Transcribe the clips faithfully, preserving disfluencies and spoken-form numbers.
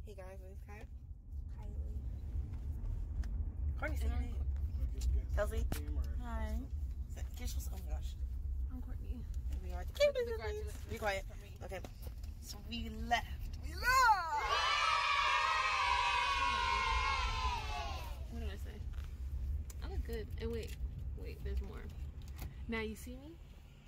Hey guys, this is Kyle. Kylie. Courtney, say your name. Kelsey. Hi. Kish, oh my gosh. I'm Courtney. We are the Be quiet. Okay. So we left. We left! What did I say? I look good. And wait, wait, there's more. Now you see me?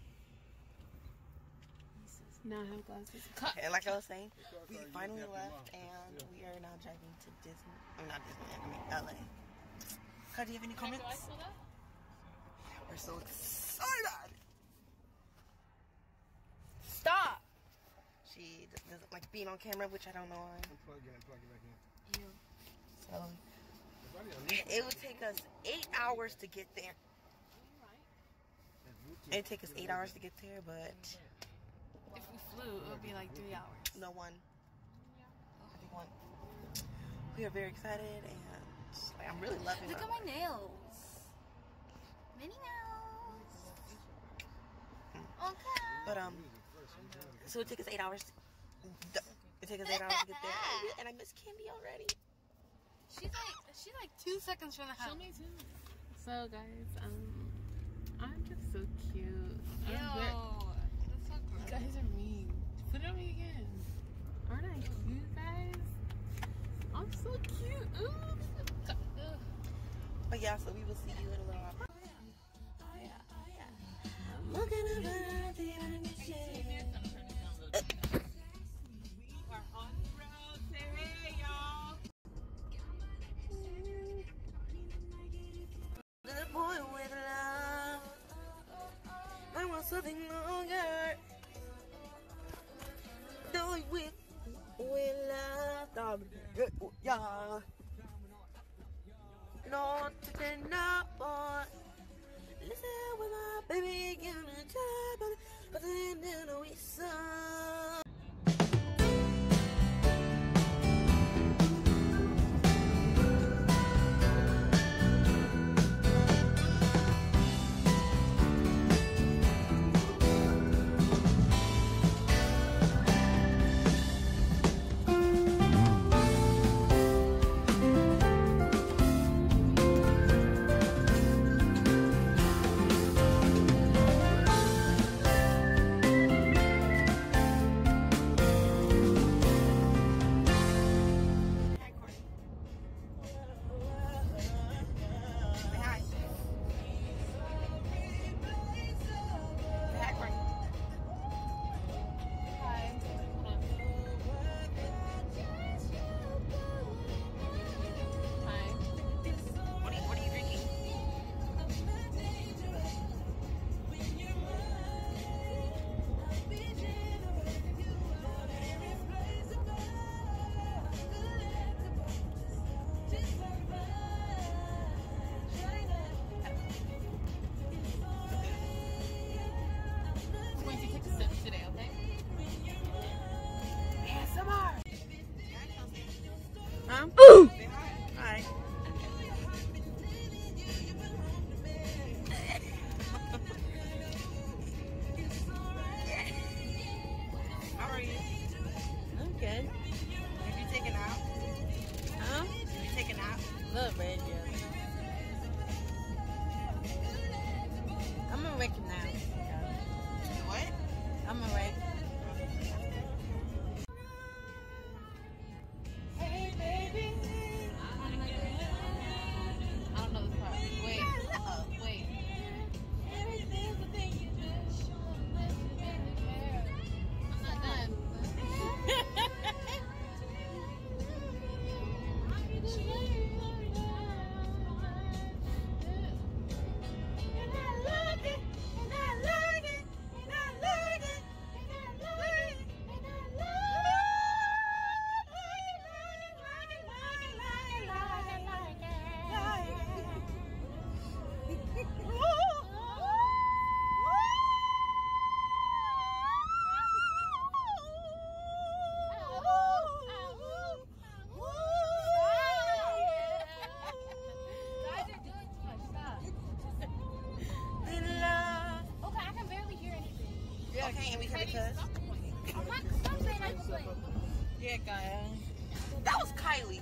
Now I have glasses. Cut. And like I was saying, we finally left and we are now driving to Disney. I'm not Disneyland, I mean L A. Cut, do you have any comments? We're so excited! Stop! She doesn't like being on camera, which I don't know why. Plug it in, plug it back in. So, it would take us eight hours to get there. It'd take us eight hours to get there, but... If we flew, it would be like three hours. No, one. I think one. We are very excited and like, I'm really loving it. Look at my nails. Mini nails. Okay. But, um, so it took us eight hours. To, it took us eight hours to get there. And I miss Candy already. She's like, she's like two seconds from the house. Show me too. So, guys, um, I'm just so cute. Yo. That's so gross. You guys are mean. Put it on me again. Aren't I cute, guys? I'm so cute. Ooh. But yeah, so we will see you in a little while. Oh yeah, oh yeah, oh yeah. I'm looking at the We're on the road. Say hey, y'all. Little boy with love. I want something longer. Do it with, with love. Yeah. Not to deny, boy. Listen with my baby again in time, but then we saw. Ooh. Hi. How are you? I'm good. Did you take a nap? Huh? Did you take a nap? A little bit, yeah. I'm awake now. You what? I'm awake. Okay, and we can because. I'm not, stop saying I play. Yeah, Kyle. That was Kylie.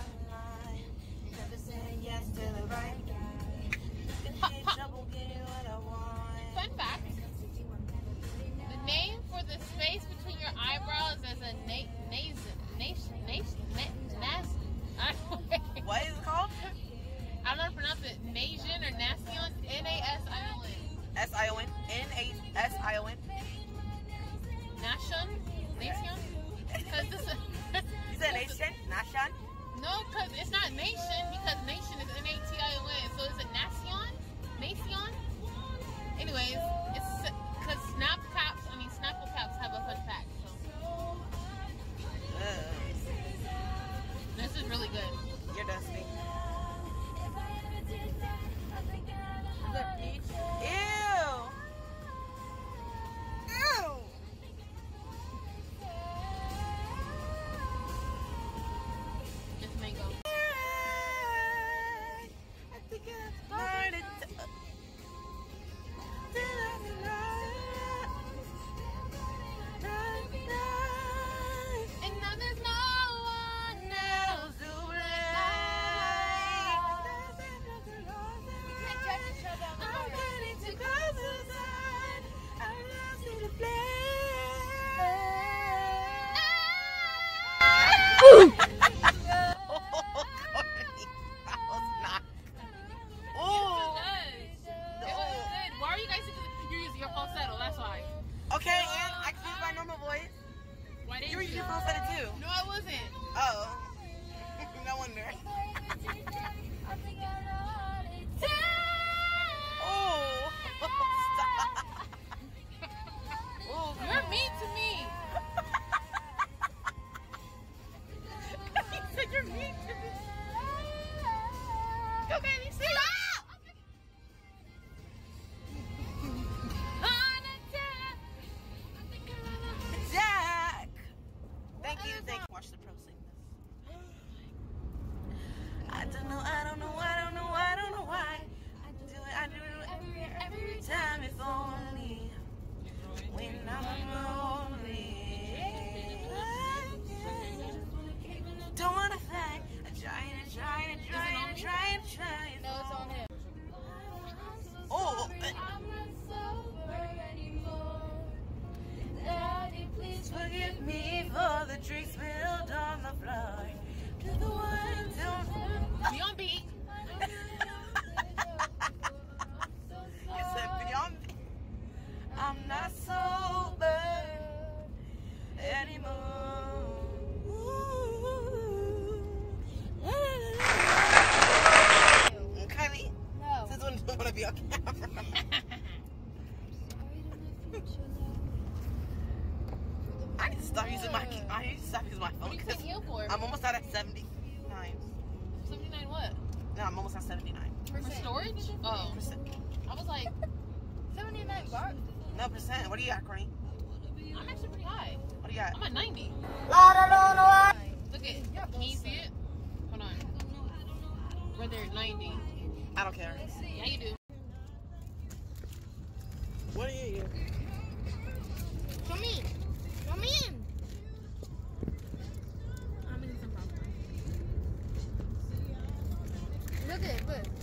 Fun fact. The name for the space between your eyebrows is a na nation. Nation. Nation. Nas. What is it called? I don't know how to pronounce it. Nation or Nation. N A S I O N. S I O N. N A S I O N. Nation? Nation? Because this is... You said nation? Nation? No, because it's not nation, because nation is N A T I O N. So is it Nation? Nation? Anyways, it's because Snap Caps, I mean Snapple Caps have a fun fact. So. Uh, This is really good. you're dusty. Look, Ew! Ew! It's mango. I think I started to... And now there's no one else to blame. I'm ready to go to the sun. I'm lost in the Okay, and I can use my normal voice. Why didn't You were you? using your phone set it too. No, I wasn't. Oh. No wonder. Oh. Stop. Oh, You're mean to me. you said you're mean to me. Okay, you see? Jack. Thank you. Thank you. Watch the pro sing this. I don't know. I don't know. I don't know. I don't know why. I do it. I do it every every time. If only when I'm lonely. Don't wanna fight. I'm trying and trying and trying and trying and trying. No, it's on him. Oh. Please forgive me for the drinks spilled on the floor. To the ones who... Be on beat. You said beyond me. I'm not sober anymore. Kylie, no. this one don't want to be on camera. I need to stop using my. I need to stop using my phone What are you because taking you for? I'm almost out at seventy-nine. seventy-nine what? No, I'm almost at seventy-nine For storage? Oh. percent. I was like, seventy-nine bars. No percent. What do you got, Courtney? I'm actually pretty high. What do you got? I'm at ninety. Look at, can you see it? Hold on. Right there, ninety. I don't care. Yeah, you do. What do you eat? Come in. Come in. I'm eating some popcorn. Look at it, look.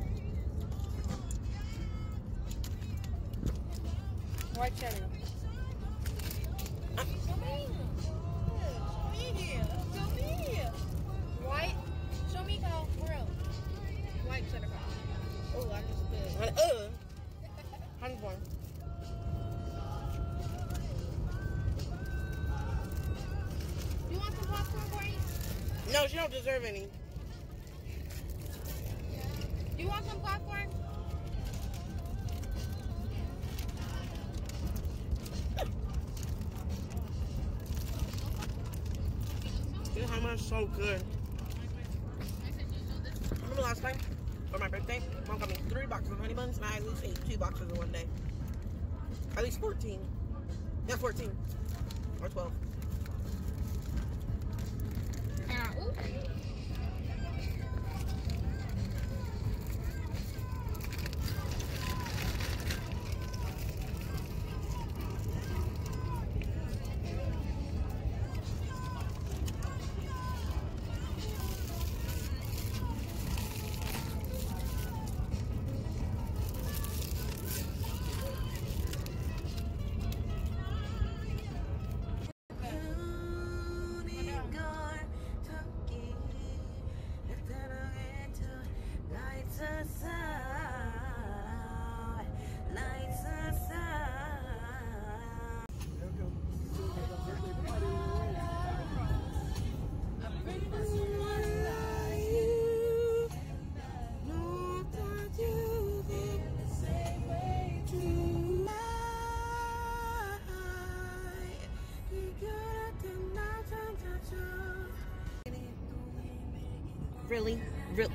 White cheddar. Come in. Show me. Show me. White. Show me how. World. White cheddar. Oh, I just spit. Uh, honey corn. You want some popcorn, Courtney? No, she don't deserve any. You want some popcorn? This hummus is so good. Remember last time for my birthday, Mom got me three boxes of honey buns, and I at least ate two boxes in one day. At least fourteen. Yeah, fourteen or twelve. Really? Real.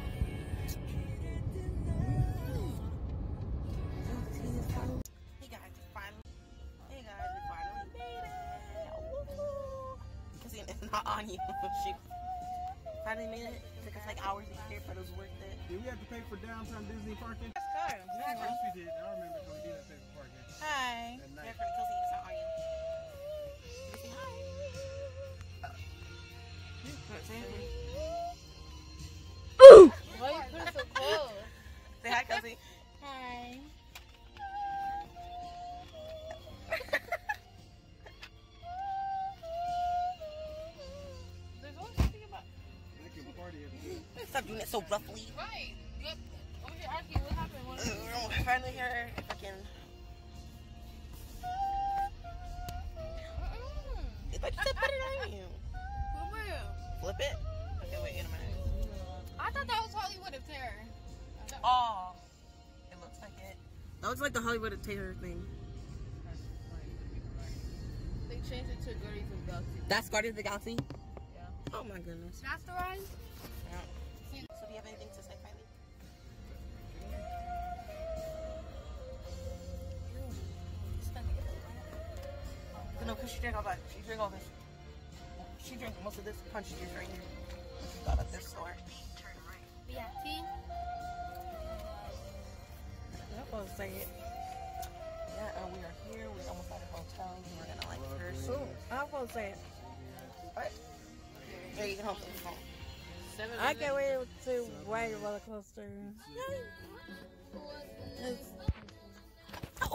Hey guys, we finally. Hey guys, we finally made it. Woo-hoo. Because it's not on you. She finally made it. It took us like hours to get here, but it was worth it. Did we have to pay for downtown Disney parking? Let's go. Yeah, of course we did. I remember when we did have to pay for parking. Hi. At night. Yeah, for Kelsey, it's not on you. Say hi. Say hi. Why you put it so close? Say hi, Kelsey. Hi. There's always something about. They can party every day. Stop doing it so roughly. Right. Look, over here asking what happened. What happened? We're finally here. Fucking. It's like you said, put it on you. Flip it. Okay, wait in a minute. I thought that was Hollywood of Terror. Oh, it looks like it. That looks like the Hollywood of Terror thing. They changed it to Guardians of the Galaxy. That's Guardians of the Galaxy? Yeah. Oh my goodness. That's the ride? Yeah. So do you have anything to say, Kylie? No, because she drank all that. She drank all this. She drank most of this punch juice right here. She got at this store. Yeah, tea. I'm supposed to say it. Yeah, and we are here. We're almost at a hotel. We're gonna like first. Oh, I'm supposed to say it. What? Yeah, you can hold it. Hold it. Seven I minutes. can't wait to ride a roller coaster. It's Oh.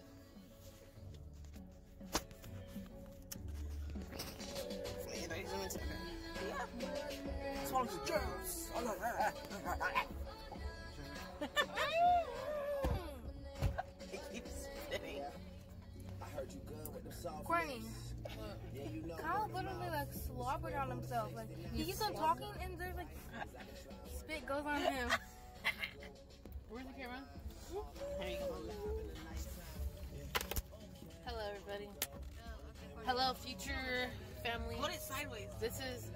Wait, I zoom into it. Yeah. Swallow the juice. It keeps spitting. Courtney. Kyle literally like slobbered on himself. Like he keeps on talking and there's like spit goes on him. Where's the camera? There you go. Hello, everybody. Hello, future family. Put it sideways. This is.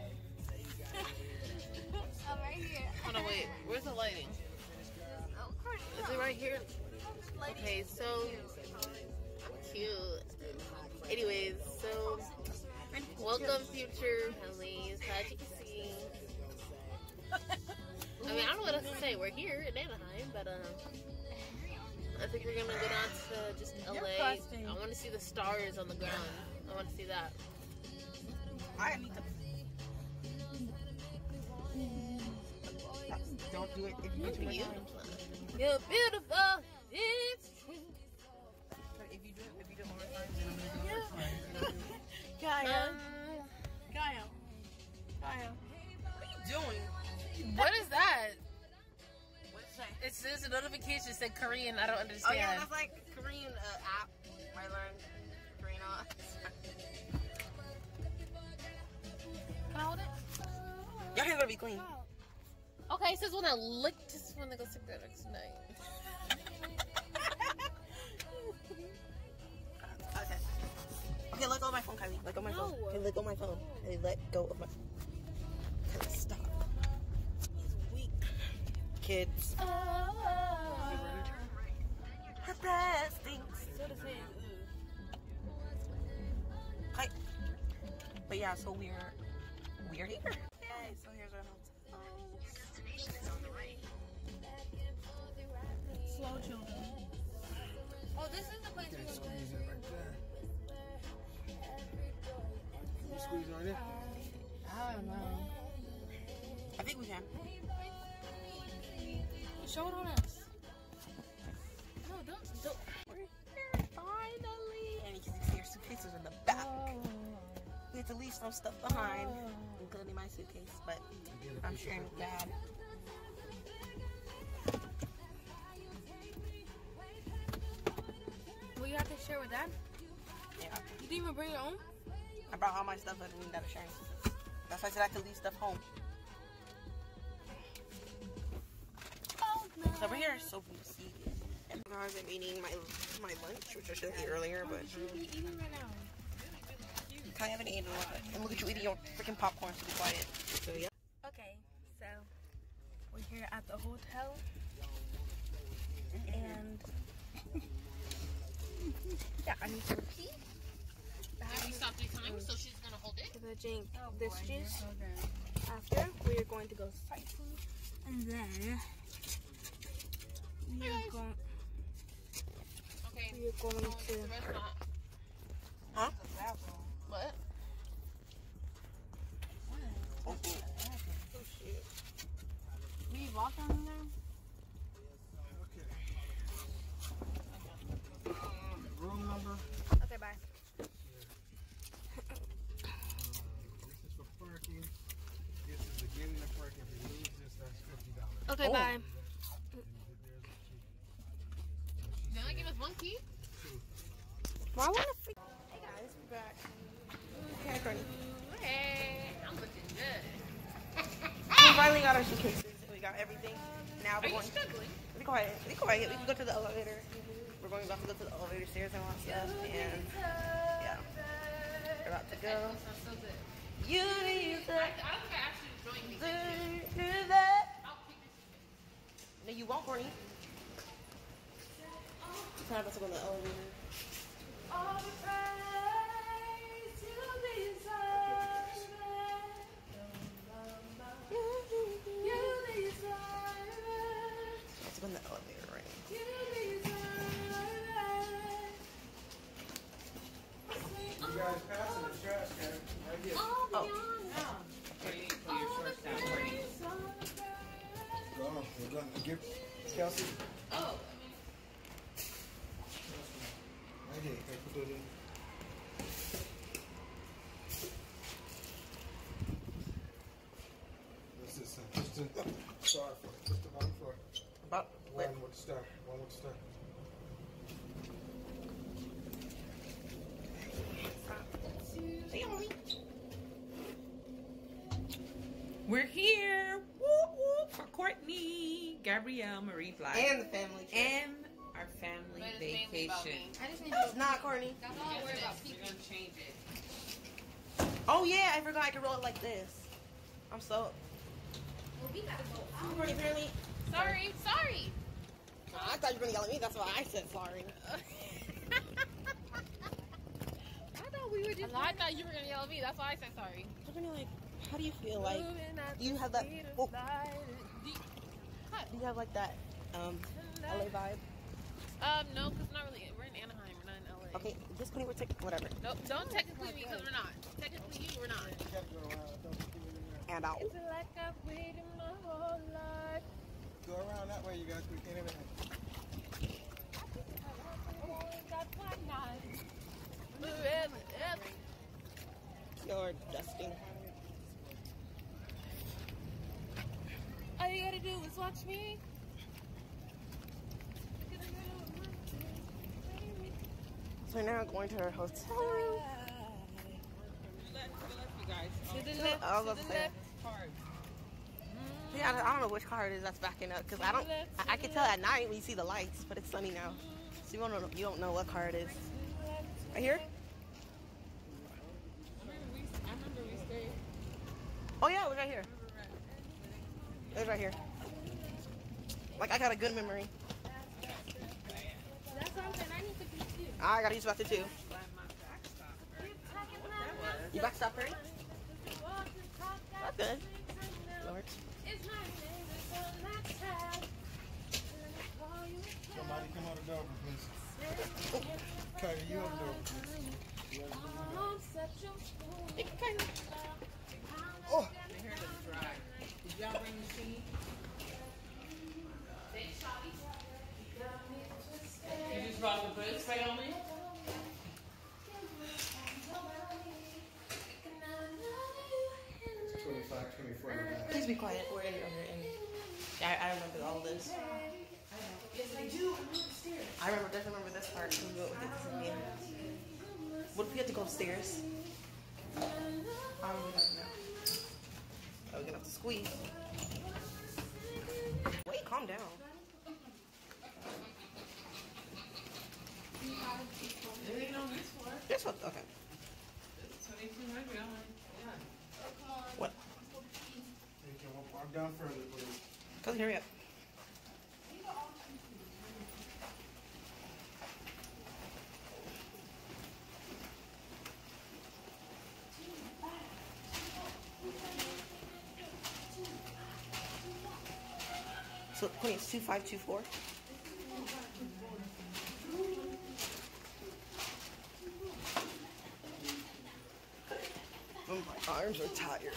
I'm right here. Hold on, wait. Where's the lighting? Oh, Courtney. Is it right here? Okay, so cute. Anyways, so welcome, future families. As you can see, I mean, I don't know what else to say. We're here in Anaheim, but um, I think we're gonna go down to just L A. I want to see the stars on the ground. I want to see that. I need to. Don't do it if you do too much. Beautiful. You're beautiful. It's true. If you do it, if you do it one more time. Gaia. Um, Gaia. Gaia. What are you doing? what is that? What did it say? It says a notification said Korean. I don't Oh understand. yeah, that's like Korean uh, app. I learned Korean on. Can I hold it? Your hands gotta be clean. Okay, it says when I lick this when I go sick that next night. Okay. Okay, let go of my phone, Kylie. Let go of my phone. No. Okay, let go of my phone. Hey, let go of my. Kylie, stop. He's weak. Kids. Her breath stinks. So does it. Hi. But yeah, so we're we're here. Okay, so here's our hotel. Destination is on the right. Slow children. Oh, this is the place we're going. Squeeze it right there. Can we squeeze on it? I don't know. I think we can. Show it on us. No, don't. don't. We're here finally. And you can see your suitcases in the back. We have to leave some stuff behind, including my suitcase, but I'm sharing with Dad. Well, you have to share with Dad? Yeah. You didn't even bring your own? I brought all my stuff, but I didn't got to share. That's why I said I could leave stuff home. Oh, no. So we're here, so we see. And guys, I'm eating my my lunch, which I should have eaten earlier, but What should we be eating right now? I haven't eaten a lot. And look at you eating your freaking popcorn, so be quiet. So yeah. Okay, so here at the hotel. And yeah, I need to pee. Have you stopped three times, so she's gonna hold it. Gonna drink this juice. After, we are going to go sightseeing, and then we are going. Okay. We are going To the to. restaurant. Huh? What? Oh, shoot. We walk down in there. Room number. Okay, bye. This is for parking. This is the getting the parking. If you lose this, that's fifty dollars. Okay, Oh. bye. There's a key. Did I give us one key? Well, I want to. hey guys, we're back. Okay, Courtney. Hey, I'm looking good. We finally got our suitcases. We got everything. Now Are we're you going. struggling? Be quiet. Be quiet. We can go to the elevator. We're going about to go to the elevator stairs and all that stuff. And yeah, we're about to go. That sounds so good. You need to I, I don't think I actually joined these. do that. I'll pick your suitcase. No, you won't, Courtney. It's time to go to the elevator. All the praise you deserve it. You deserve it. Let's go in the elevator right now. You deserve it. You guys passing the trash can right here. Oh, Go on. We're going to give Kelsey. Oh. Right here. Okay, put that in. What's this? uh, Push the star floor. Push the bottom floor. about One wait. with the star. One with the star. Say on me. We're here. Whoop, whoop, for Courtney, Gabrielle, Marie Blythe, And the family trip. and our family But it's mainly about vacation. me. I just need It's not, Courtney. That's all I worry about. We're gonna change it. Oh yeah, I forgot I could roll it like this. I'm so. Well, we gotta go out. Courtney, apparently. Sorry, sorry. I thought you were gonna yell at me. That's why I said sorry. I thought we were just. I thought you were gonna yell at me. That's why I said sorry. Courtney, like, how do you feel? Like, do you have that? Oh, do you have like that um L A vibe? Um, no, because not really. We're in Anaheim. We're not in L A. Okay, just Courtney, we're taking whatever. Nope. Don't technically me because we're not. Technically you, we're not. You gotta go around. Don't keep it in there. And out. It's like I've waited my whole life. Go around that way, you guys. We can't even. You're dusting. All you gotta do is watch me. So now going to our hotel. Left, left, you guys. To the I left. was To about the to say. left. Hard. Yeah, I don't know which car it is that's backing up because I don't. I, I can tell at night when you see the lights, but it's sunny now, so you don't know. You don't know what car it is. Right here? I remember we, I remember we stayed. Oh yeah, it was right here. It was right here. Like I got a good memory. That's what I'm saying. I need to be too. I gotta use about the two. You backstop her? That's good. Lord. Somebody come on the door, please. Carter, you on the door, please. Oh. They heard us drive. Did y'all bring the tea? You just brought the boots right on me? twenty-five, twenty-four. Please be quiet. We're in. We're in. Yeah, I, I remember all this. I remember. Definitely remember this part. We went with it. This is me. What if we had to go upstairs? I don't even know. Oh, we're gonna have to squeeze. Wait, calm down. It ain't on this one. This one, okay. twenty-two hundred. I'm like, yeah. What? You can walk walk down further, please. Go hurry up. So, Queen, it's two five two four. Oh, my arms are tired.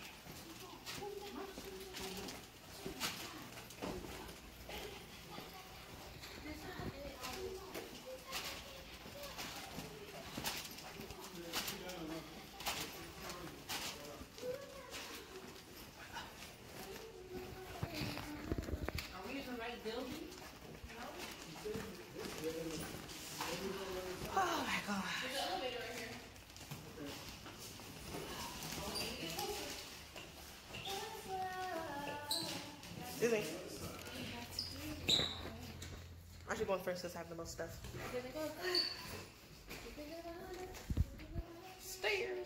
Oh my gosh. Excuse me. I should go in first because I have the most stuff. Stairs.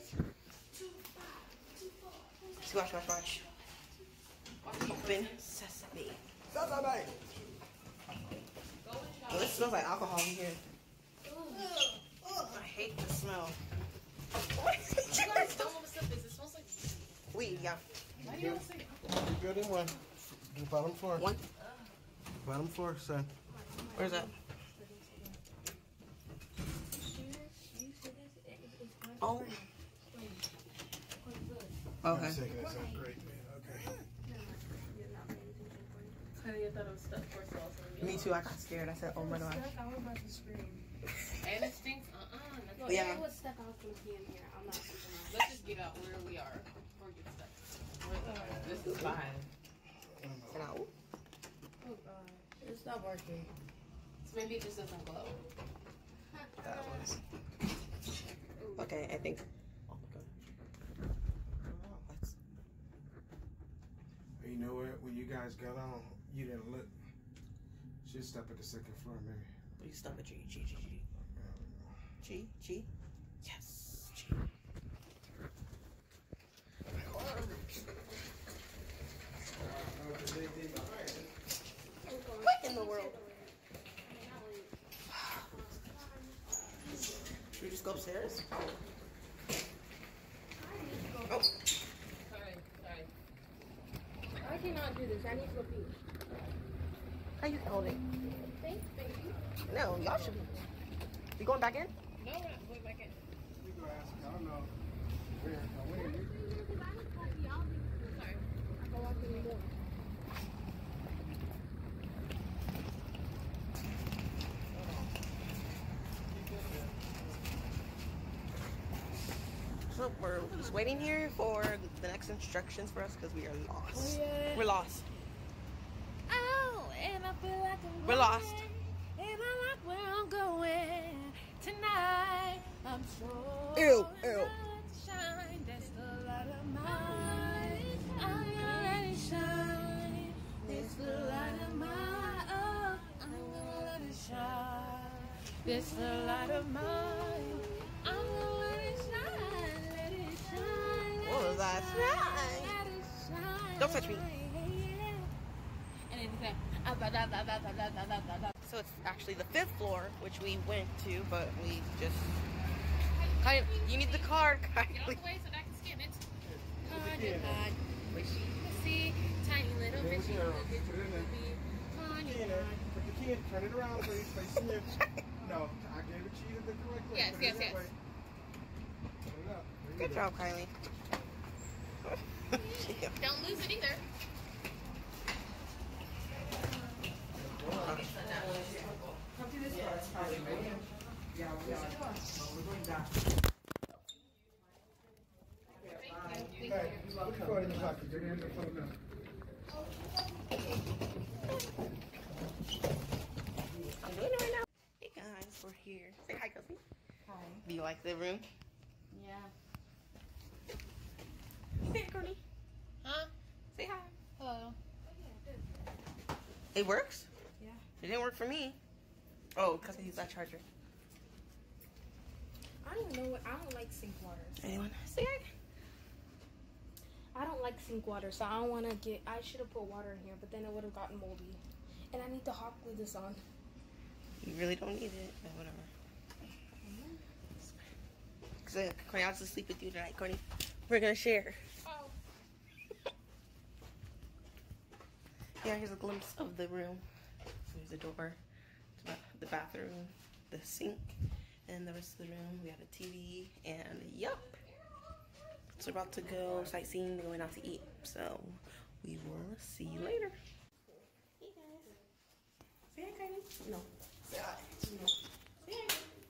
See, watch, watch, watch. Open sesame. Sesame. Oh, this smells like alcohol in here. I hate the smell. You guys don't know what stuff is. It smells like weed, yeah. Why do you always say You good in one? The bottom floor. One. Bottom floor, son. Where's that? Oh. Okay. Second, that sounds great, man. Okay. I thought it was stuff for sauce. Me too. I got scared. I said, "Oh my god." I was about to scream. And it stinks. Uh uh. No, Yeah. if it was stuck, I was going to pee in here. I'm not thinking that. Let's just get out where we are before it gets stuck. This is fine. And I, ooh. Oh, God. It's not working. So maybe it just doesn't glow. That was. Okay, I think. Oh my god. Let's. You know what? When you guys got on, you didn't look. Should stop at the second floor, maybe. Please stop at G. G. G. G. G. G. Yes. G. What in the world? Should we just go upstairs? Oh. Sorry, sorry. I cannot do this. I need to go pee. How you holding? Thanks, baby. No, y'all should be. You going back in? No, we're not going back in. We go ask. I don't know. Where? Where? Sorry. I can walk in the door. So we're just waiting here for the next instructions for us because we are lost. Oh, yeah. We're lost. Oh, and I feel like I'm We're lost. And I like where I'm going tonight. I'm so Ew, ew. shine. That's the light of mine. I'm gonna let it shine. It's the light of mine. Oh, I'm gonna let it shine. It's the light of mine. I'm gonna let it shine. Let it shine. What was that? Let it shine. Don't touch me. And then he's like, ah, ba, da, da, da, da, da, da, da, da. So it's actually the fifth floor, which we went to, but we just. Kylie, you need the card, Get out Kylie. the way so that I can scan it. Honey pot, wish you could see tiny little There we fishy go. little Put it in there. honey Key in there. pot. Put the key in. Turn it around, please. Facing you. No, I gave it to you the correct way. Yes, Put it yes, that yes. way. Put it up. There you Good go. job, Kylie. Yeah. Don't lose it either. Hey, put the card in the pocket. Your hands are full now. I'm doing it right now. Hey guys, we're here. Say hi, Kelsey. Hi. Do you like the room? Yeah. Say hi, Courtney. Huh? Say hi. Hello. It works? Yeah. It didn't work for me. Oh, because I use that charger. I don't even know what, I don't like sink water. Anyone? Say hi. I don't like sink water, so I don't want to get. I should have put water in here, but then it would have gotten moldy. And I need to hot glue this on. You really don't need it, but whatever. Because Courtney wants to sleep with you tonight, Courtney. We're gonna share. Oh. Yeah, here's a glimpse of the room. There's the door, the bathroom, the sink, and the rest of the room. We have a T V, and yup. So we're about to go sightseeing, going out to eat. So we will see you later. Hey guys. Say hi, Kylie. No. Say hi. No. Say hi.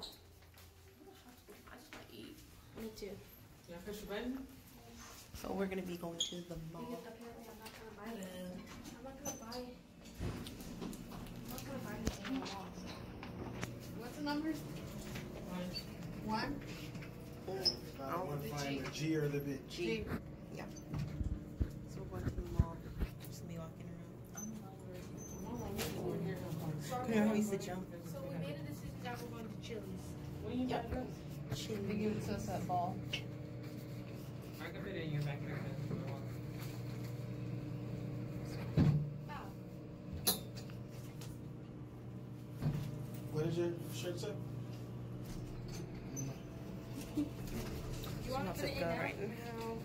I just want to eat. Me too. Yeah, push the button. So we're gonna be going to the mall. Apparently, I'm not gonna buy it. I'm not gonna buy it. I'm not gonna buy anything in the mall. What's the number? One. I want to find the G or the B. G. Yeah. So we're going to the mall. Just gonna be walking around. Yeah, we used to jump. So we made a decision that we're going to Chili's. Yep. They Chili. give it to us that ball. I can fit it in your back here. What is your shirt say? You want to put it in there? Right now.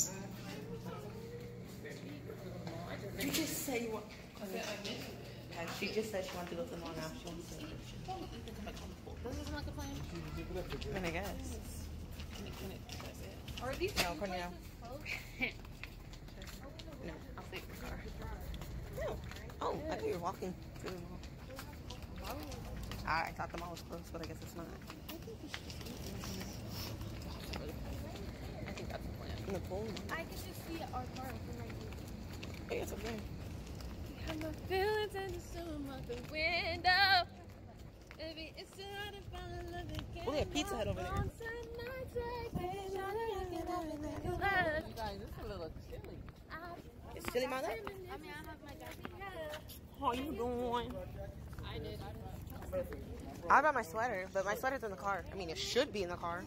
You just said you want. Yeah, she just said she wanted to go to the mall now. She wants to. This is not the plan. I mean, I guess. Can it, can it, that's it. Are these No, Courtney, no. closed? No, I'll stay in the car. No. Oh, I thought you were walking to the mall. I, I thought the mall was closed, but I guess it's not. I think that's the plan. In the pool? I can just see our car from right here. Hey, it's okay. Have my feelings and the zoom out the window. Baby, it's too hard to find a love again. Oh, they have Pizza Hut over there. You guys, this is a little chilly. It's chilly, mother? I mean, I have my jacket. How you doing? I did. I brought my sweater, but my sweater's in the car. I mean, it should be in the car.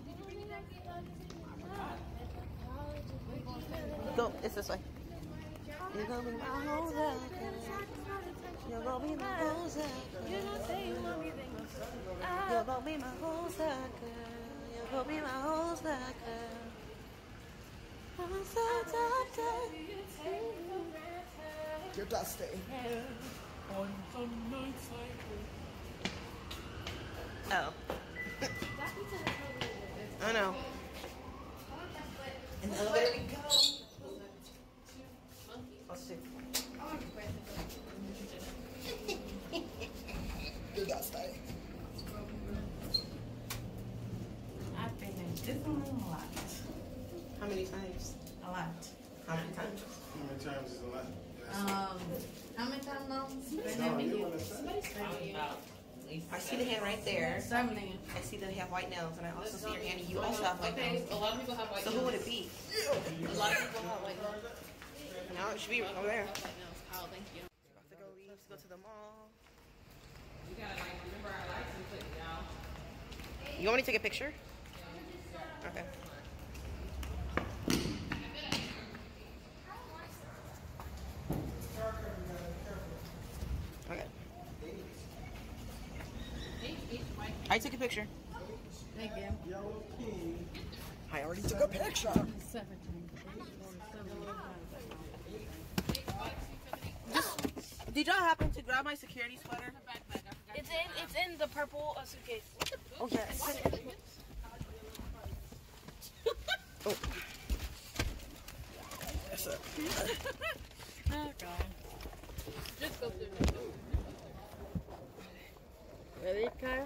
Go, it's this way. You're gonna be my whole life. You're gonna be my whole life. You don't say you want me, then you say, You're gonna be my whole life. You're gonna be my whole life. I'm so tired. You're dusty. Oh. I know. And there we go. Let's see. You're dusty. I've been in Disneyland a lot. How many times? A lot. How many times? How many times is a lot? Um, how many times, Mom? No, you want to say? I see the hand right there. Seven. I see that you have white nails, and I also see your hand, and you also have white Okay, nails. a lot of people have white So nails. who would it be? A lot of people have white nails. No, it should be over there. White nails. Oh, thank you. About to go leave to go to the mall. We gotta like remember our license plate, y'all. You want me to take a picture? Okay. Okay. I took a picture. Thank you. I already took a picture. Just, did y'all happen to grab my security sweater? It's in, it's in the purple uh, suitcase. Oh yes. Oh. Yes, sir. Oh, God. Just go through it. Ready, Kyle?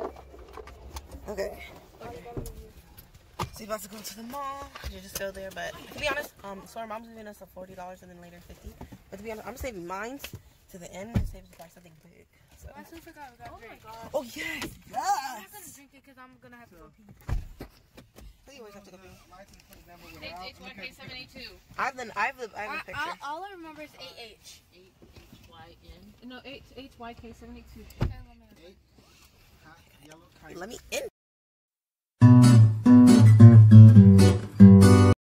Okay. So you're about to go to the mall. You're just still there, but to be honest, um, so our mom's giving us a forty dollars and then later fifty. But to be honest, I'm saving mine to the end and save it to buy something big. So. I still forgot we got Oh my drink. god. Oh yes, I'm yes. not gonna drink it because I'm gonna have to go pee. You always have to go pee. H H Y K seven eight two. I have the, I have the, I have the I, picture. I, all I remember is A H. H H Y N. No, H H Y K seven eight two. Yellow kite. Let me in.